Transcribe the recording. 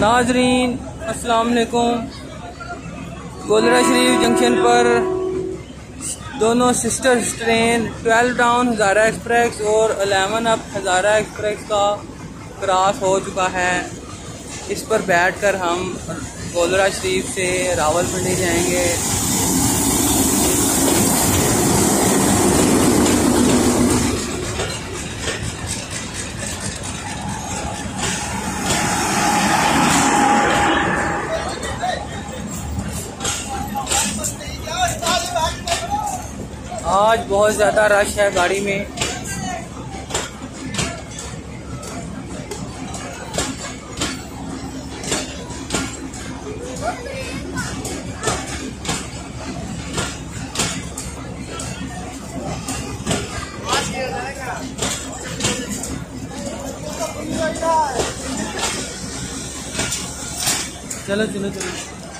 नाजरीन अस्सलाम वालेकुम। गोलरा शरीफ जंक्शन पर दोनों sister train 12 down Hazara express और 11 अप हज़ारा एक्सप्रेस का क्रॉस हो चुका है। इस पर बैठकर हम गोलरा शरीफ से रावलपिंडी जाएंगे। आज बहुत ज़्यादा रश है गाड़ी में। चलो चलो चलो।